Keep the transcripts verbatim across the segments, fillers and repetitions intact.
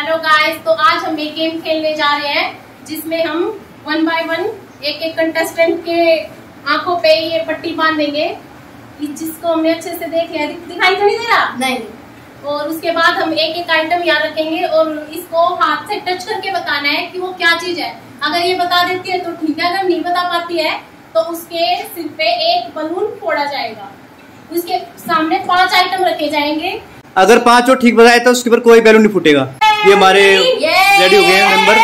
Hello guys, तो आज हम एक गेम खेलने जा रहे हैं जिसमें हम वन बाय वन एक एक कंटेस्टेंट के आंखों पे ये पट्टी बांधेंगे, जिसको हमने अच्छे से देख लिया। दिखाई तो नहीं दे रहा? नहीं। और उसके बाद हम एक एक आइटम याद रखेंगे और इसको हाथ से टच करके बताना है कि वो क्या चीज है। अगर ये बता देती है तो ठीक है, अगर नहीं बता पाती है तो उसके सिर पे एक बलून फोड़ा जाएगा। उसके सामने पांच आइटम रखे जाएंगे। अगर पांचों ठीक बताए तो उसके ऊपर कोई बैलून नहीं फूटेगा। ये हमारे रेडी हो गए हैं मेंबर।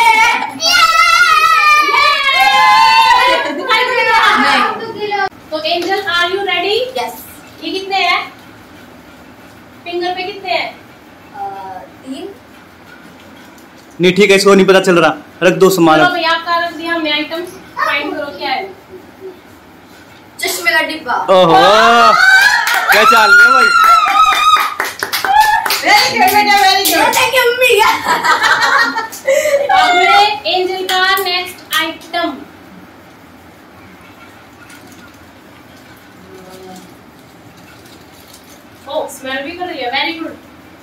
तो Angel, are you ready? Yes. ये कितने हैं? फिंगर पे कितने हैं? तीन। नहीं ठीक है, इसको नहीं पता चल रहा। रख दो सामान। चलो भैया, आपका रख दिया। हमने आइटम फाइंड करो क्या है। चश्मे का डिब्बा। ओहो, क्या चाल रही है भाई? वेरी गुड बेटा, very good. Thank you mummy. अब एंजल का नेक्स्ट आइटम। ओ, स्मेल भी कर रही है। Very good.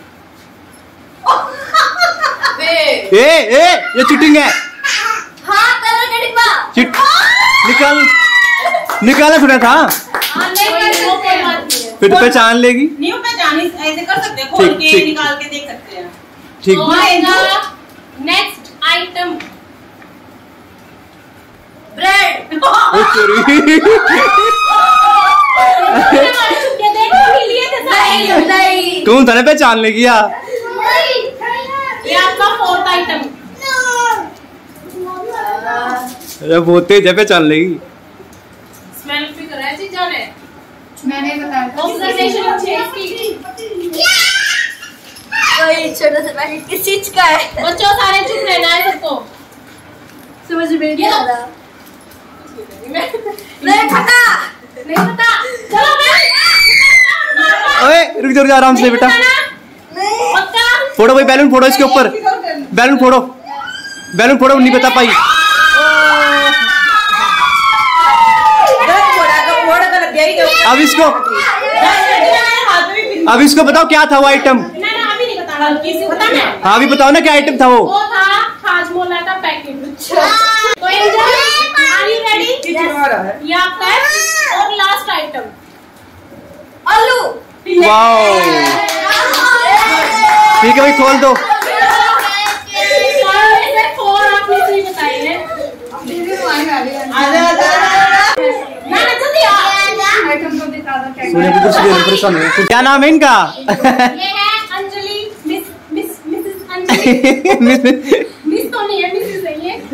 ए ए ये चीटिंग है। हाँ, कलर का डिब्बा। चिट निकाल निकाला थोड़ा था। हाँ, नहीं कोई बात नहीं है। फिर पहचान लेगी। नहीं पहचान, ऐसे कर सकते हैं, खोल के निकाल के देख सकते हैं। ठीक। Next item bread. कौन था ना पहचान लेगी यार। ये आपका फोर्थ आइटम। अरे बहुत तेज है, पहचान लेगी। स्मेल भी कर रहा है चीज़ जाने। मैंने बताया। ऑब्जर्वेशन अच्छी है इसकी। कोई छोटा सा पैकेट किस चीज का है? बच्चों सारे चुप रहना है सबको। समझ में नहीं आ रहा। नहीं पता। नहीं पता। चलो मैं। ओए रुक जा, रुक जा, आराम से बेटा। पक्का? फोड़ो भाई, बैलून फोड़ो इसके ऊपर। बैलून फोड़ो, बैलून फोड़ो। नहीं बता पाई। अब इसको अब इसको बताओ क्या था वो आइटम। अभी नहीं बता रहा। हाँ अभी बताओ ना क्या आइटम था वो। वो था हाजमोला का पैकेट। तो एंजल, आर यू रेडी? ये आपका है और लास्ट आइटम आलू। वाओ, ठीक है भाई, खोल दो। फोर आपने सही बताई है। परेशान है। क्या नाम है इनका? ये है Anjali, miss miss Mrs Anjali. Miss तो नहीं है, मिसेस है ये।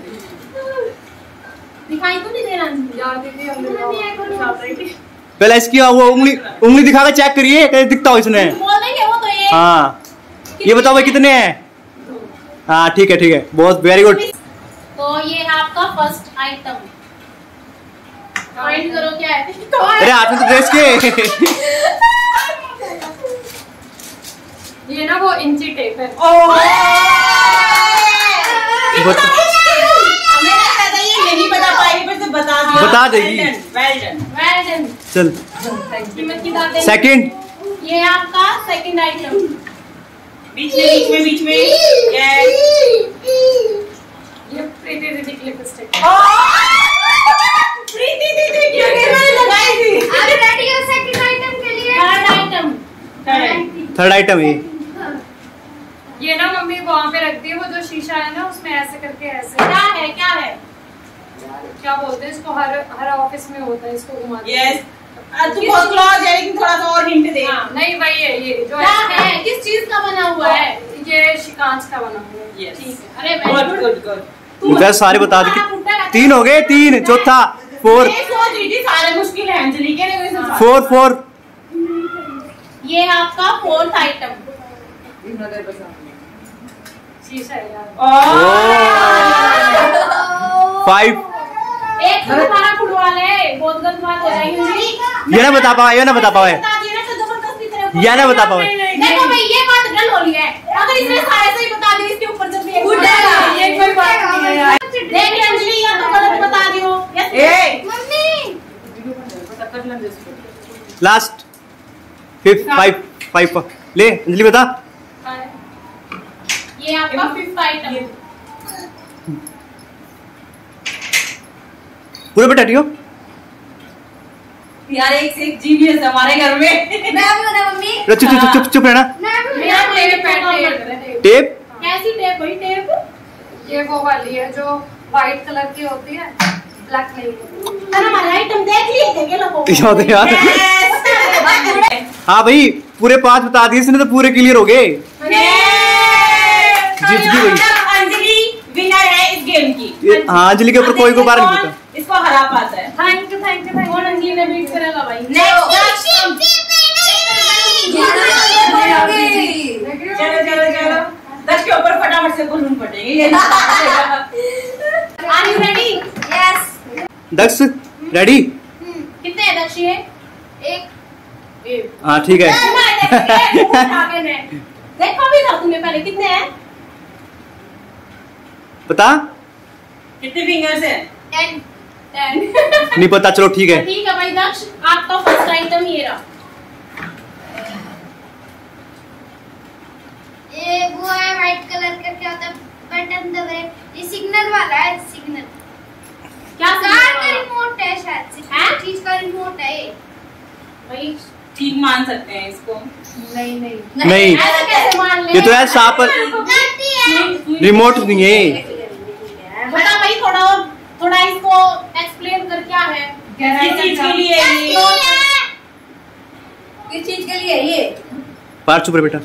दिखाई तो नहीं दे रहा अंजलि। पहले इसकी वो उंगली उंगली दिखा के चेक करिए, कैसे दिखता हो इसने। बोल देंगे वो तो ये। हाँ, ये बताओ भाई कितने हैं? हाँ ठीक है, ठीक है, बहुत वेरी गुड। तो ये है आपका फर्स्ट आइटम। फाइंड करो क्या है। अरे हाथ में तो ड्रेस के। ये ना वो इंची टेप है। नहीं बता पाएगी, पर बता दिया। बता देगी। Well done, well done. चल सेकंड। ये आपका सेकंड आइटम। बीच में बीच में बीच में ये प्रीति दीदी की लिपस्टिक। प्रीति दीदी की लगाई थी। अरे रेडी हो सेकंड आइटम के लिए? Third item. थर्ड आइटम ये ये ना मम्मी वहाँ पे रखती है, वो जो शीशा है ना उसमें ऐसे करके ऐसे। क्या है क्या है क्या बोलते हैं इसको? हर हर ऑफिस में होता है, इसको घुमाते हैं। यस, तू बहुत क्लोज है, लेकिन थोड़ा सा और हिंट दे। हाँ, नहीं वही है। ये जो क्या है, किस चीज का बना हुआ है? ये शिकांच का बना हुआ है। यस, ठीक है। अरे गुड गुड गुड। बस सारे बता दे। तीन हो गए, तीन, चौथा फोर। सारे मुश्किल है अंजलि के। Four four. ये है आपका फोर्थ आइटम। शीशा है यार। फाइव। एक तो तुम्हारा फुटबॉल है, बहुत गलत बात हो जाएगी। ये ना बता पाए, ये ना बता पाए, ये ना बता पाए। देखो भाई, ये बात गलत हो रही है। अगर इसने सारे सही बता दी, इसके ऊपर जब ये कोई बात नहीं है यार। देख ले अंजलि, या तो गलत बता दी हो। Mummy last fifth. Five five ले अंजलि बता। ये आपका फिफ्थ आइटम। पूरे बेटा हटियो। यार एक से एक जीनियस है हमारे घर में। मैं भी बना मम्मी। चुप चुप चुप चुप चुप रहना। मैं भी मेरा बना। टेप पे काम कर रहा है। टेप कैसी टेप? वही टेप ये वो वाली है जो व्हाइट कलर की होती है, ब्लैक नहीं। अरे हमारा आइटम देख लिए थे लोगों याद है यार। हाँ भाई पूरे पांच बता दिए इसने तो पूरे क्लियर हो गए। जीत गई भाई। अंजलि विनर है इस गेम की। ये- हाँ अंजलि के ऊपर कोई को बार नहीं पता। इसको हरा पाता है। Thank you thank you thank कौन अंजलि ने बीट करेगा भाई? चलो चलो चलो दस के ऊपर फटाफट से बलून फटेंगे। ये are you ready? Yes. Daksh ready? कितने है दक्ष ये? एक हाँ ठीक है। देखो भी था तुमने पहले कितने हैं? बता। कितने फिंगर्स हैं? टेन। टेन। नहीं पता चलो ठीक है। ठीक है भाई दक्ष आपका फर्स्ट आइटम ये रहा। ये वो है व्हाइट कलर का, क्या होता है, बटन दबे। ये सिग्नल वाला है, सिग्नल। क्या कार का सिग्नल? रिमोट है शायद से। हैं? चीज का रिमोट है ये। भाई ठीक मान सकते हैं इसको। नहीं नहीं नहीं ऐसे कैसे मान ले? ये तो है सांप गलती है। रिमोट नहीं है। बता भाई थोड़ा और थोड़ा इसको एक्सप्लेन कर क्या है? किस चीज के लिए है ये? किस चीज के लिए ये? पार चुप रहे बेटा।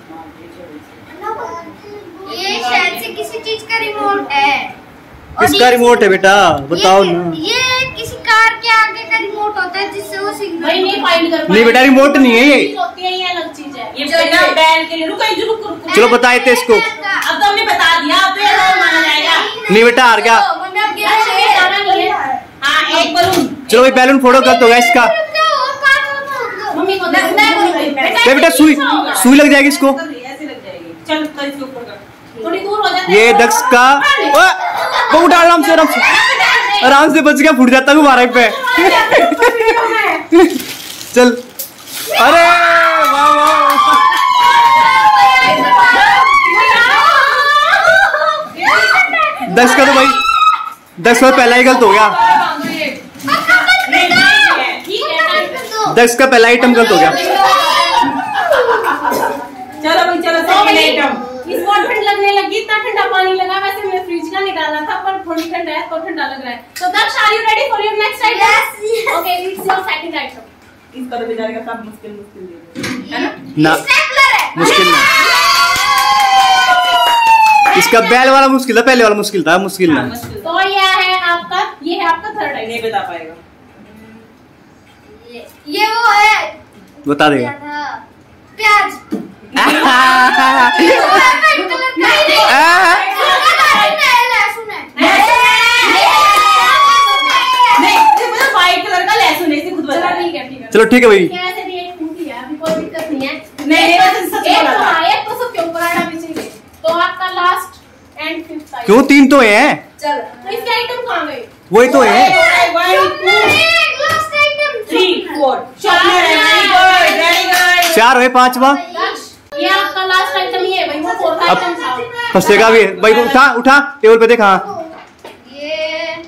ये शायद से किसी चीज का रिमोट है। और किसका ये- रिमोट है बेटा बताओ ये, ना। ये किसी कार के आगे का रिमोट होता है जिससे वो सिग्नल। भाई नहीं फाइंड कर नहीं बेटा, रिमोट नहीं है ये। चीज होती है ये अलग चीज है। ये बेटा बैल के लिए। रुको रुको रुको रुको। चलो बताए थे इसको। अब तो हमने बता दिया। अब तो ये हार माना जाएगा। नहीं बेटा हार गया। मम्मी अब गेम दक्ष ये जाना नहीं है। हाँ एक बलून। चलो भाई बैलून फोड़ो गलत होगा इसका। मम्मी को दे ये बेटा सुई सुई लग जाएगी इसको। ऐसे लग जाएगी। चल तो इसके ऊपर कर। थोड़ी दूर हो जाते ये दक्ष का ओए, वो उठा आराम से आराम से आराम से बच गया। फूट जाता है हमारा पे। चल अरे वाह वाह। दक्ष का तो भाई दक्ष का पहला ही गलत हो गया। ठीक है दक्ष का पहला आइटम गलत हो गया। चलो भाई चलो तो सेकंड भाई, आइटम। इसको ठंड लगने लगी। इतना ठंडा पानी लगा। वैसे मैं फ्रिज का निकाला था पर थोड़ी ठंडा है तो ठंडा लग रहा है। तो Daksh are you ready for your next item? Okay it's your second item. इसका तो बेचारे का सब मुश्किल मुश्किल दे दो। है ना? ना स्टेपलर है। मुश्किल ना इसका बैल वाला मुश्किल था। पहले वाला मुश्किल था मुश्किल हाँ, ना। मुश्किल। तो ये है आपका ये है आपका थर्ड आइटम। नहीं बता पाएगा। ये ये वो है, बता देगा। क्या था? प्याज। आहा। ये वो है व्हाइट कलर का। आहा। लहसुन है, लहसुन है। नहीं ये मतलब व्हाइट कलर का लहसुन है। इसे खुद बता। चलो ठीक है ठीक है। चलो ठीक है भाई। कैसे रिएक्ट होती है अभी कोई दिक्कत नहीं है। नहीं नहीं बस सच एक बोला तो था। हाँ, एक तो सबके ऊपर आना भी चाहिए। तो आपका लास्ट एंड फिफ्थ आइटम। क्यों तीन तो हैं। चल तो इसके आइटम कहाँ गए? वही तो है। लास्ट आइटम थ्री फोर चार वेरी गुड वेरी गुड। चार है पांचवा दक्ष, ये आपका लास्ट आइटम ये है भाई। वो फोर्थ अब आइटम था। फंसेगा भी है। भाई को उठा उठा टेबल पे देखा। ये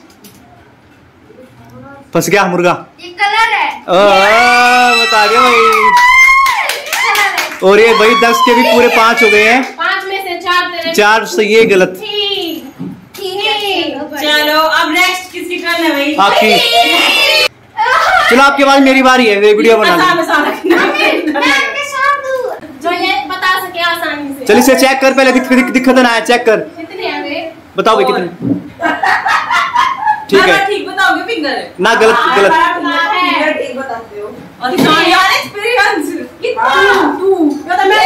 फंस गया मुर्गा। ये कलर है। ओ, बता गया भाई। कलर है। और ये भाई दस के भी पूरे पांच हो गए हैं। पांच में से चार तेरे चार से ये गलत। ठीक ठीक है चलो अब नेक्स्ट किसकी टर्न है भाई? आपकी। चलो आपके बाद मेरी बारी है। वीडियो बना आसान लो। आसान रखना। मैं आपके साथ हूँ। जो ये बता सके आसानी से। चल इसे चेक कर पहले। दिख, दिख, दिक्कत ना है चेक कर। कितने हैं वे? बताओ भाई कितने। ठीक हाँ, है ठीक बताओगे फिंगर। ना गलत गलत। फिंगर ठीक बताते हो। और यार एक्सपीरियंस कितना टू मतलब मैं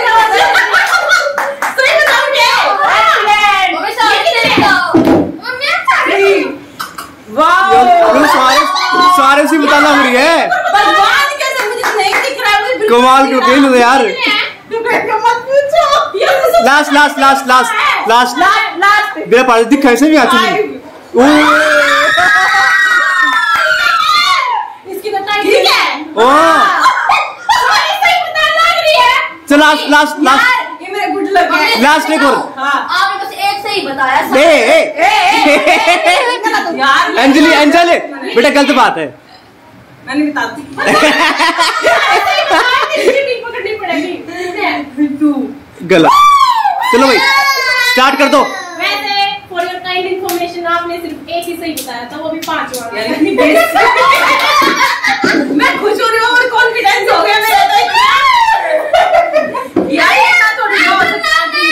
सही बताओगे। मम्मी साथ में बताओ। मम्मी आप साथ में। वाओ ये सारे सारे से बताना हो रही है। बर्बाद कैसे मुझे नहीं दिख रहा है। मुझे बिल्कुल कमाल क्यों खेल रहे यार। मत पूछो। Last last last last last last last मेरा पास दिखा ऐसे भी आती है। इसकी तो टाइम ठीक है। ओ सही बता लग रही है। चल लास्ट लास्ट लास्ट यार ये मेरे गुड लास्ट एक और। आपने बस एक सही बताया। ए ए यार अंजलि अंजलि बेटा गलत बात है। मैंने बताती पकड़नी पड़ेगी। टू गलत। चलो भाई स्टार्ट कर दो। वैसे फॉर योर काइंड इन्फॉर्मेशन आपने सिर्फ एक ही सही बताया था, वो भी पांच बार। यार इतनी बेइज्जती। मैं खुश हो रही हूँ और कॉन्फिडेंस हो गया मेरा तो। यार ये ना थोड़ी बहुत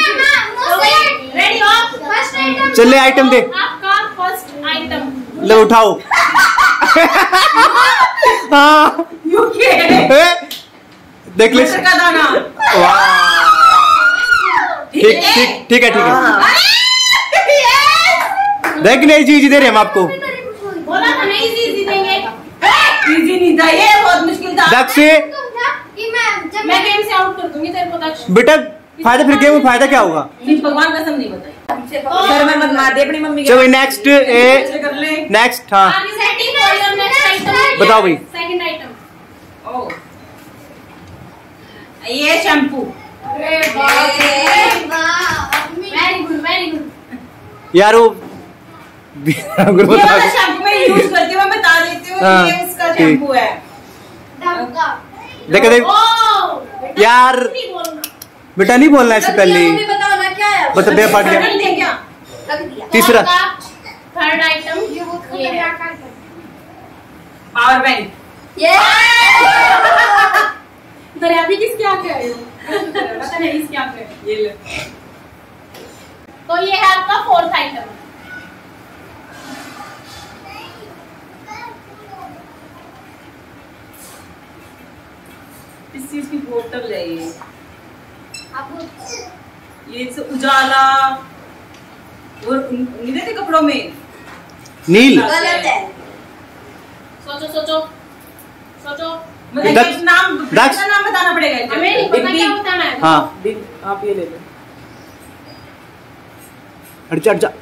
रेडी हो? फर्स्ट आइटम चले आइटम दे। आपका फर्स्ट आइटम ले उठाओ। हाँ यूके देख ले। मटर का दाना। वाह ठीक ठीक ठीक है ठीक है। देख नहीं जी जी दे रहे हम आपको। बोला था नहीं इजी देंगे। इजी नहीं था ये, बहुत मुश्किल था। दक्ष से कि मैं जब मैं गेम से आउट कर दूंगी तेरे को दक्ष। बेटा फायदा फिर गेम में फायदा क्या होगा? प्लीज भगवान कसम नहीं बताई। सर मैं मत मार दे अपनी मम्मी के। चलो नेक्स्ट ए कर ले। नेक्स्ट हाँ आगे setting for your next item. बताओ भाई। Second item. ओ ये shampoo. Very good very good. यार वो ये वाला शैम्पू मैं यूज करती हूँ, मैं बता देती हूँ। हाँ, ये उसका ठीक। शैम्पू है। देखो देख बेटा यार नहीं बोलना। बेटा नहीं बोलना इससे पहले। बताओ ना क्या है। बता दे पार्ट गया। नहीं दे क्या? लग दिया। तीसरा थर्ड आइटम ये बहुत ये है। खतरनाक है। Power bank. ये दरिया भी किसके आके आए हो? पता नहीं इसके आके आए। ये ले। तो ये है आपका फोर्थ आइटम। इस चीज की बोतल है ये। अब ये से उजाला और नहीं देते कपड़ों में। नील गलत है। सोचो सोचो सोचो। मतलब दक्ष- एक नाम दक्ष- का नाम बताना पड़ेगा। हमें नहीं पता क्या बताना है। हाँ दिन आप ये ले लो। हट जा हट जा।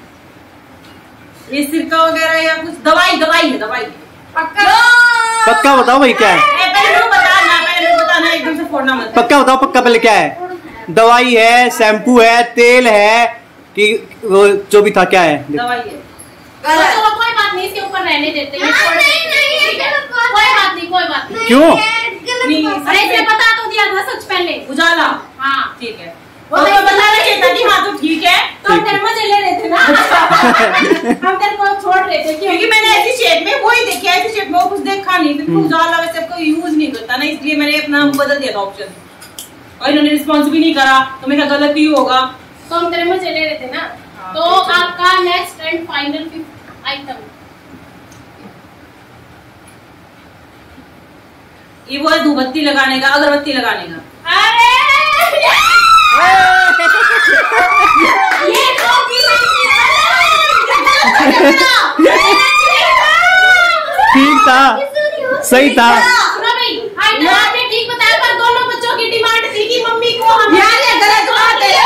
ये सिरका वगैरह या कुछ दवाई दवाई है दवाई। पक्का पक्का बताओ भाई क्या है? ए, पहले मेरे को बताना पहले मेरे को बताना एकदम से फोड़ना मत। पक्का बताओ पक्का पहले क्या है? दवाई है, शैम्पू है, तेल है कि वो जो भी था क्या है? दवाई है। गलत। चलो कोई बात नहीं, इसके ऊपर रहने देते हैं। हाँ, नहीं, नहीं, ये ठीक है? गलत बात कोई है। बात नहीं कोई बात नहीं। क्यों? नहीं, अरे इसे बता तो दिया था सच पहले। उजाला। हाँ ठीक है। वो वो तो तो बताना चाहिए था कि हाँ तो ठीक है। तो हम तेरे मजे ले रहे थे ना। हम तेरे को छोड़ रहे थे क्योंकि क्योंकि मैंने ऐसी शेप में वही देखी है, ऐसी शेप में वो कुछ देखा नहीं, क्योंकि उजाला वैसे आपको यूज नहीं करता ना, इसलिए मैंने अपना बदल दिया था ऑप्शन। और इन्होंने रिस्पॉन्स भी नहीं करा तो मेरा गलत ही होगा। तो हम तेरे मजे ले रहे थे ना। हाँ, तो तो चलो। आपका next and final fifth item ये वो है धूपबत्ती लगाने का, अगरबत्ती लगाने का। अरे ये ठीक था सही था। सुनो भाई, आइटम आपने ठीक बताया पर दोनों बच्चों की डिमांड थी कि मम्मी को हम यार ये गलत बात है।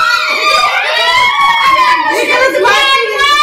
ये गलत बात है।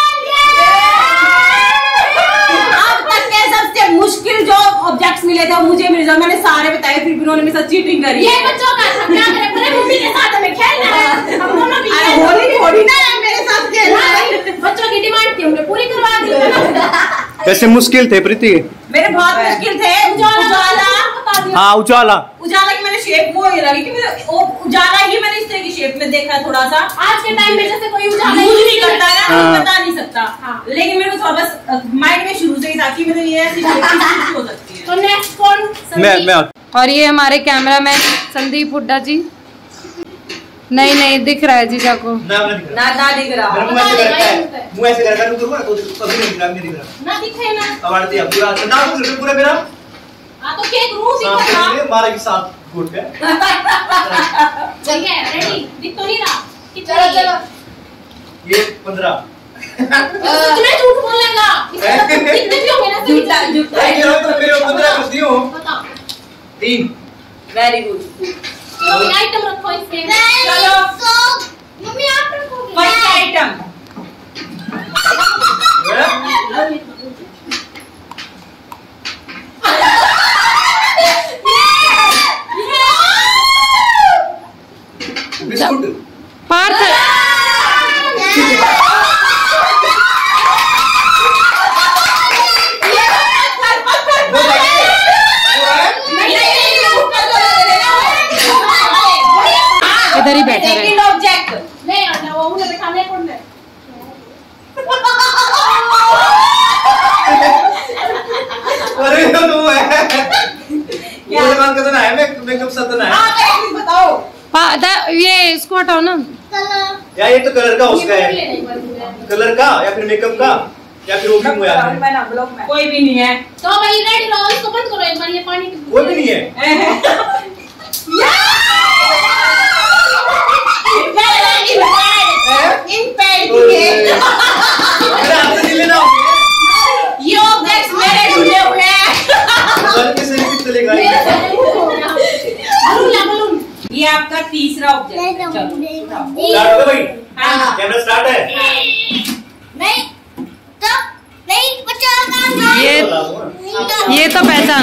अब तक के सबसे मुश्किल जो ऑब्जेक्ट्स मिले थे वो मुझे मिल जाए, मैंने सारे बताए फिर भी उन्होंने मेरे साथ चीटिंग करी। ये बच्चों का था, क्या करें? पूरे मम्मी के साथ हमें खेलना है, हम दोनों भी अरे खेलना है। होली होली ना है मेरे साथ खेलना है। बच्चों की डिमांड थी, हमने पूरी करवा दी ना। वैसे मुश्किल थे प्रीति। मेरे बहुत मुश्किल थे। उजाला बता दिया। हाँ उजाला। उजाला की मैंने शेप वो ये लगी कि मुझे वो उजाला ही मैंने इस तरह की शेप में देखा थोड़ा सा। आज के टाइम में जैसे कोई उजाला यूज नहीं करता ना, हाँ। वो बता नहीं सकता। हाँ। लेकिन मेरे को थोड़ा बस माइंड में शुरू से ही था कि मतलब ये ऐसी shape की चीज़ हो सकती है। तो नेक्स्ट कौन? मैं संदीप। मैं और ये हमारे कैमरामैन संदीप हुड्डा जी। नहीं नहीं दिख रहा है जीजा को। ना ना ना दिख रहा। मुंह ऐसे करता है, मुंह ऐसे करता है, रुको तो कभी नहीं दिख रहा, नहीं दिख रहा। ना दिखे ना। हमारे तो पूरा ना तो पूरा मेरा हाँ तो केक रूह दिखा था। सामने मारा के साथ घुट पे। ठीक है, रेडी? दिख तो नहीं रहा। कितना चलो ये? चलो। ये पंद्रह। कितने झूठ बोलेगा? इसका मतलब कितने भी होंगे ना? झूठा झूठा। नहीं ये तो मेरे पंद्रह कुछ दियो। बता। तीन। Very good. चलो आइटम रखो इसमें। चलो। मम्मी आप रखोगे। First item. बिस्कुट ऑब्जेक्ट ले आ जाओ उन्हें बैठाने कौन है अरे तो तू है क्या मान के तो ना है मैं मेकअप सब तो ना है हां एक चीज बताओ हाँ ये इसको हटाओ ना यार ये तो कलर का उसका है कलर का या फिर मेकअप का या फिर वो भी हुआ है कोई भी नहीं है तो भाई रेडी रहो इसको बंद करो एक बार ये पानी की कोई भी नहीं है इन पैड के अरे आपने नहीं लेना ये ऑब्जेक्ट्स मेरे ढूंढे हुए हैं बल्कि से नहीं चलेगा बलून बलून ये आपका तीसरा ऑब्जेक्ट है चलो स्टार्ट हो भाई हां कैमरा स्टार्ट है नहीं तो नहीं बचा का ये ये तो पहचान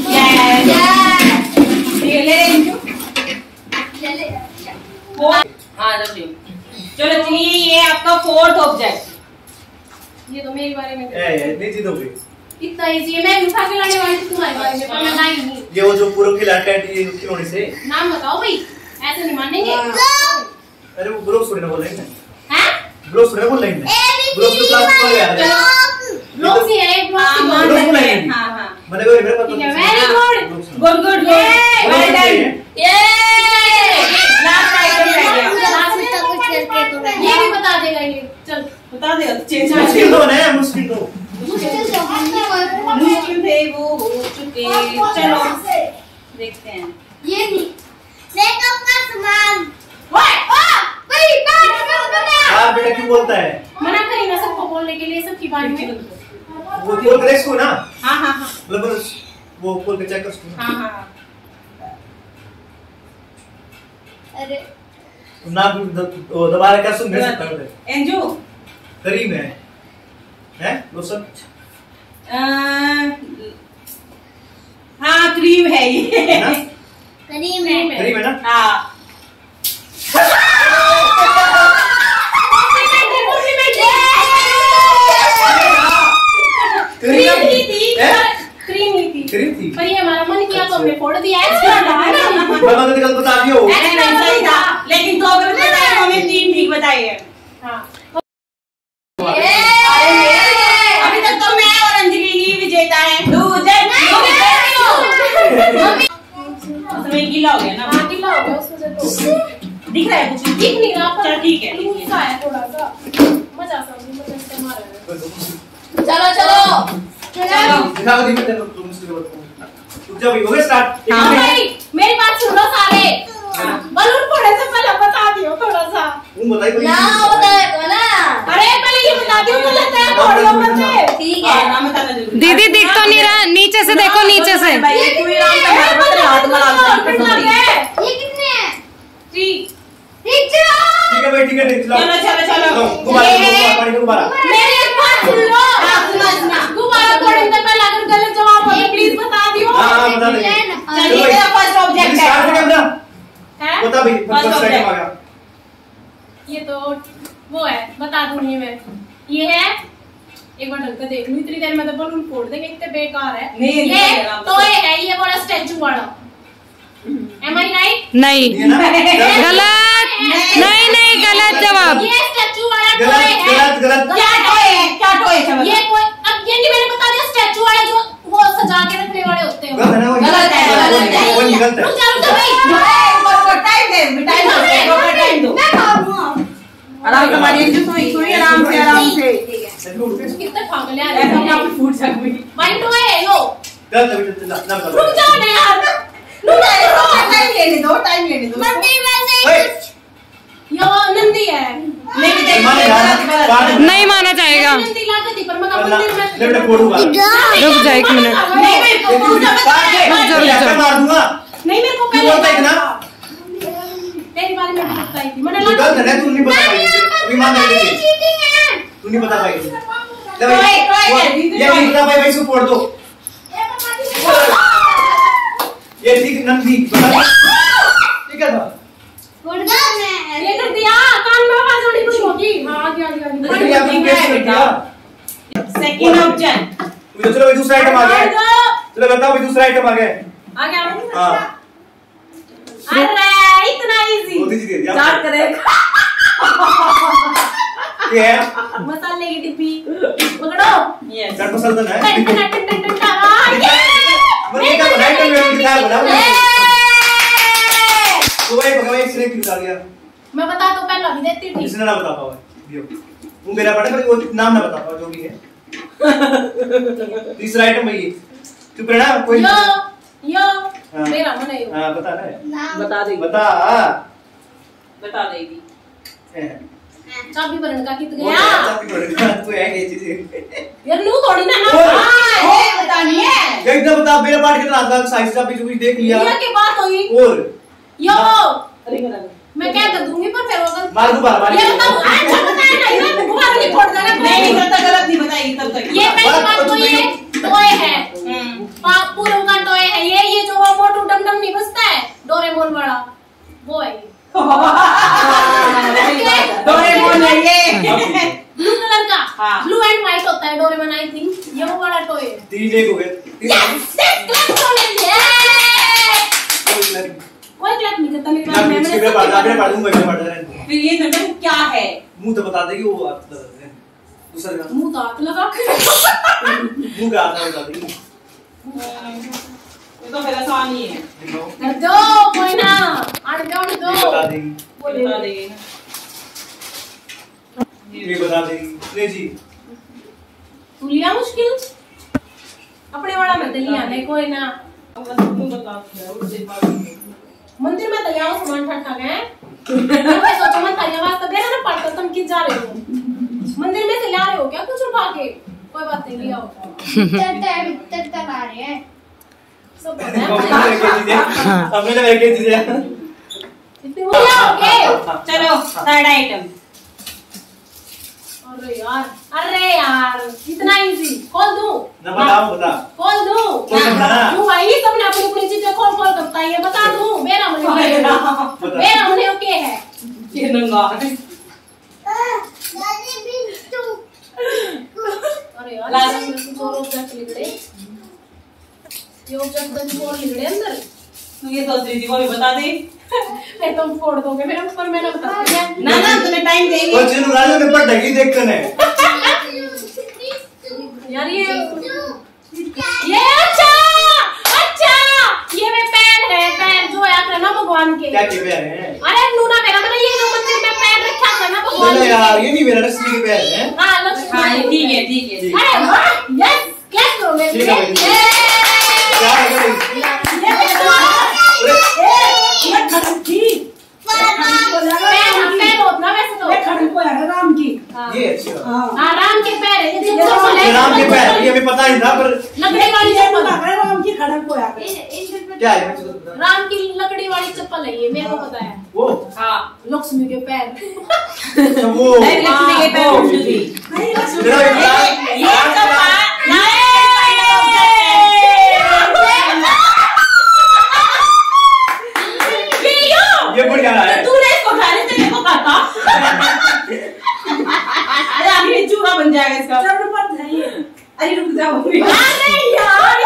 ये ले ले ले हां जल्दी चलो चलिए ये आपका फोर्थ ऑब्जेक्ट ये तो मेरे बारे में ए इतनी चीज हो गई इतना इजी है मैं उठा के लाने वाली थी तुम्हारे बारे में पर मैं लाई नहीं ये वो जो पूरा खिलाता है ये खिलौने से नाम बताओ भाई ऐसे नहीं मानेंगे अरे वो ग्लोव्स थोड़ी ना बोल रहे हैं हैं ग्लोव्स थोड़ी ना बोल रहे हैं ग्लोव्स तो क्लास में यार ब्लॉक से है ब्लॉक से हां बोल ग्लोव्स नहीं हां हां मैंने कोई मेरे ठीक है वेरी गुड गुड गुड ये वेल डन ये लास्ट आइटम रह गया कुछ करके तो ये भी बता देगा ये चल बता दे चेंज मुश्किल तो नहीं है मुश्किल तो मुश्किल से मुश्किल थे वो हो चुके चलो देखते हैं ये नहीं मेकअप का सामान ओए ओ भाई काट बना यार बेटा क्यों बोलता है मना करी ना सबको बोलने के लिए सबकी बारी में वो खोल कर इसको ना हां हां हां मतलब वो खोल के चेक कर उसको हां हां अरे ना दोबारा क्या सुन नहीं सकता है एंजू करीम है हैं लोशन हाँ क्रीम है ये करीम है करीम है ना हाँ करीम ही थी क्रीम ही थी करीम थी पर ये हमारा मन किया तो हमने फोड़ दिया एक्स्ट्रा डाला ना बाबा ने कल बता दियो अरे नहीं सही था लेकिन दो गलत बताए हमें तीन ठीक बताई है हाँ अभी तक तो मैं और अंजलि ही विजेता है उसमें गीला हो गया ना हाँ गीला हो गया उसको से तो दिख रहा है कुछ दिख नहीं रहा पर चल ठीक है लूज सा है थोड़ा सा मजा सा मजा से मार रहा है चलो चलो दिखा दो दिखा दो तुम मुझसे बताओ रुक जा भाई हो गया स्टार्ट हाँ भाई मेरी बात सुनो सारे बलून फोड़ने से पहले बता दियो थोड़ा सा तुम बताइए ना बताएगा ना अरे पहले ये बता दियो गलत है फोड़ लो मत ठीक है नाम बताना जरूर दीदी दिख तो नहीं रहा नीचे से देखो नीचे से भाई तू ही नाम का हाथ मार ये कितने हैं थ्री ठीक चलो ठीक है भाई ठीक है चलो चलो चलो चलो गुब्बारा गुब्बारा पानी का गुब्बारा मेरी एक बात सुन लो दोबारा फोड़ने से पहले अगर गलत जवाब हो तो प्लीज बता दियो हां हां बता दे चलिए मेरा फर्स्ट ऑब्जेक्ट है स्टार्ट कैमरा है बता भाई फर्स्ट आइटम आ गया ये तो वो है बता दूंगी मैं ये है एक बार ढंग से देख लूं इतनी देर में तो बलून फोड़ देंगे इतने बेकार है नहीं, ये नहीं, तो ये है ये वाला स्टैचू वाला एम आई राइट नहीं ये ना गलत नहीं नहीं गलत जवाब ये स्टैचू वाला गलत टॉय है गलत गलत क्या टॉय है क्या टॉय है समझ ये कोई अब ये नहीं मैंने बता दिया स्टैचू वाला जो वो सजा के रखने वाले होते हैं गलत है ना वो गलत है, गलत है। वो नहीं गलत है रुक जा रुक जा भाई टाइम दे टाइम दो टाइम दो मैं मारूंगा आराम से मारिए जो सोई सोई आराम से आराम से कितना पागल है ऐसा यार क्या फूट सकती माइंड टॉय है यो गलत है बेटा ना ना रुक जाओ ना यार टाइम लेने दो टाइम लेने दो मंदिर में से ओए कुछ यो नंदी है नहीं देख माने यार काट नहीं माना जाएगा नंदी लाके थी पर मैं मंदिर में ले बेटा फोड़ूंगा रुक जा एक मिनट नहीं मेरे को रुक जा रुक जा, रुक जा। मार दूंगा नहीं मेरे को क्यों पहले बोलता है इतना तेरी बारे में बताई थी मैंने तू गलत है ना तू नहीं बता पाई अभी मान ले चीटिंग है तू नहीं बता पाई ले टॉय, भाई टॉय है, ये नहीं बता पाई भाई इसको फोड़ दो ये ठीक नंदी बता ठीक है था गुड़गा में ये कर दिया कान में आवाज होनी कुछ होगी हां आ गया आ गया ये आपने कैसे कर दिया सेकंड ऑब्जेक्ट तो चलो भाई दूसरा आइटम आ गया चलो बताओ भाई दूसरा आइटम आ गया आ गया हां अरे इतना इजी। बहुत easy दे दिया चाट करेगा। ये है मसाले की डिब्बी पकड़ो। Yes. चाट मसाला तो टन है टन टन टन टन हाँ, ये! मम्मी का बनाया तो मैं दिखाया बना ये! तो भाई भगवान इसने क्यों डाल दिया मैं बता तो पहला भी देती थी। इसने ना बता पाओ दियो वो मेरा पढ़े पर वो नाम ना बता पाओ जो भी है तीसरा आइटम भाई चुप रहना कोई यो यो हाँ। मेरा मन है यो। हां बता ना नाम बता देगी। बता बता देगी। चाबी भरने का कित वो गया चाबी पड़ेगा तो है ये चीज यार नू थोड़ी ना ना ओए। हाँ, ये बतानी है। ये एकदम बता मेरा पार्ट कितना आता है साइज चाबी जो कुछ देख लिया ये की बात हुई और यो अरे करा मैं क्या कर दूंगी पर फिर अगर मार दूं बार बार ये बताओ अच्छा बताया ना ये गुब्बारा नहीं फोड़ देना नहीं तब तक गलत नहीं बताएगी तब तक। ये पहली बात तो ये टॉय है हम्म। पाप पूरा का टॉय है ये ये जो वो मोटू डम डम नहीं बसता है डोरेमोन वाला वो है डोरेमोन है ये। ब्लू कलर का हाँ। ब्लू एंड व्हाइट होता है डोरेमोन आई थिंक ये वो वाला टॉय है तीन एक हो गए यस क्लैप हो गया कोई क्लैप नहीं करता मेरे ना बारे में पीछे मेरे पढ़ मैं पढ़ दूंगा मैं पढ़ रहा हूं फिर ये नंबर क्या है? मुंह तो बता देगी वो अर्थ बता दे दूसरा का मुंह तो हाथ लगा के मुंह का अर्थ बता देगी ये तो फिर आसान ही है। दिखाओ कर दो कोई ना आड़ दो आड़ दो बता देगी बोले बता देगी ना। ये बता देगी ले जी तू लिया मुश्किल अपने वाला में तो लिया नहीं कोई ना बस तुम बताओ। मंदिर में तो यहाँ सामान ठट्ठा गए मैं सोचा मन तारी आवाज तो दे ना पड़ता तुम किस जा रहे हो मंदिर में से ला रहे हो क्या कुछ उठा के कोई बात नहीं लिया हो भीतर भीतर तक आ रहे हैं। सब पता है हमने तो एक चीज है इतने वो लिया हो गए चलो थर्ड आइटम। अरे यार अरे यार इतना इजी खोल दूं ना बताओ बता खोल दूं खोल सकता ना। तू भाई सबने अपनी अपनी चीजें खोल खोल कर बताई है बता दूं मेरा मन बता। मेरा मन ओके है ये नंगा दादी भी तू अरे यार लास्ट। इसमें कुछ और ऑब्जेक्ट लिखड़े ये ऑब्जेक्ट बन और लिखड़े अंदर तू ये सोच रही थी वो भी बता दे। फिर तुम फोड़ दोगे मेरे ऊपर मैंने बता दिया ना ना तुम्हें टाइम देंगे। और जिन राजू ने पढ़ ढकी देखते ने यार ये ये अच्छा अच्छा ये मैं पैर है पैर जो है ना भगवान के क्या के पैर हैं अरे नूना मेरा मतलब ये जो मंदिर में पैर रखा था ना भगवान चलो के यार ये नहीं मेरा रस्मी के पैर हैं हाँ लक्ष्मी हाँ ये ठीक है ठीक है। अरे वाह यस क्या करो मैं ठीक है भाई। क्या है भाई ये अच्छी बात है। आराम के पैर है ये ये राम के पैर ये हमें पता नहीं था पर लकड़ी वाली चप्पल क्या है मुझे तो बता। राम की लकड़ी वाली चप्पल है ये मेरे को पता है वो हाँ लक्ष्मी के पैर तो वो नहीं, लक्ष्मी के पैर वो। उठती थी। मेरा भी बता। ये चप्पल ये ये बढ़ जा रहा है तूने इसको खाने से मेरे को खाता। अरे अभी चूहा बन जाएगा इसका। अरे रुक जाओ अरे यार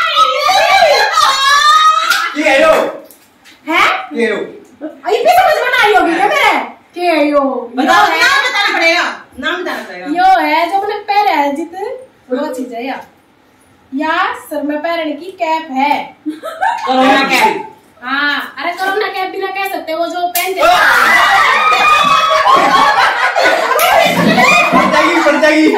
ये है यो है ये यो अभी भी समझ में नहीं होगी क्या मेरे के यो बताओ नाम बताना पड़ेगा नाम बताना पड़ेगा। यो है जो अपने पैर है जित वो चीज है यार यार सर में पहनने की कैप है कोरोना कैप। हाँ अरे कोरोना कैप भी ना कह सकते वो जो पहनते पड़ जाएगी पड़ जाएगी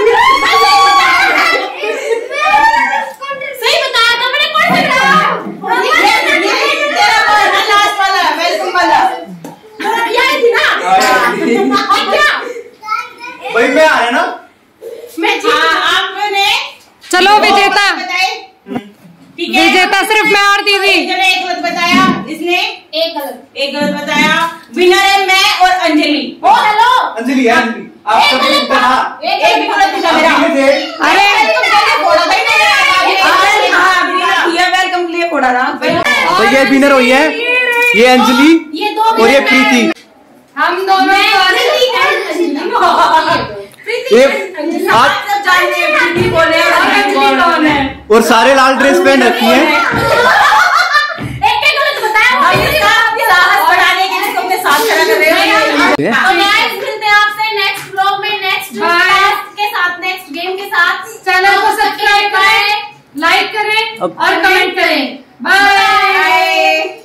सही बताया था मैंने कौन सा रहा तेरा वाला लास्ट वाला वेलकम वाला। यही थी ना और क्या भाई मैं आ रहा ना मैं जीत हाँ आपने चलो विजेता बताए ठीक है। विजेता सिर्फ मैं और दीदी। इसने एक गलत बताया इसने एक गलत एक गलत बताया। विनर है मैं और अंजलि। ओ हेलो अंजलि है अंजलि आप एक सभी गलत ऊपर था हाँ एक एक भी गलत गलत था मेरा। आप थे अरे वेलकम के लिए फोड़ा था। तो ये विनर हुई है ये अंजलि ये दो और ये प्रीति हम दोनों प्रीति एंड अंजलि ये अंजलि आज सब जानते हैं प्रीति बोले और अंजलि कौन है। और सारे लाल ड्रेस पहन रखी है एक एक गलत बताया अब इसका साहस बढ़ा तो गाइस मिलते हैं आपसे नेक्स्ट व्लॉग में, नेक्स्ट टास्क के साथ, नेक्स्ट गेम के साथ। चैनल को सब्सक्राइब करें, लाइक करें अब- और कमेंट करें। बाय।